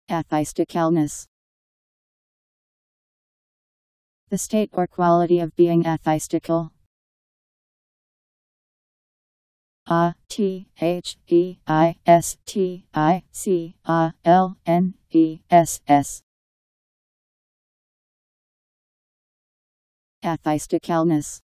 Atheisticalness. The state or quality of being atheistical. Atheisticalness. Atheisticalness.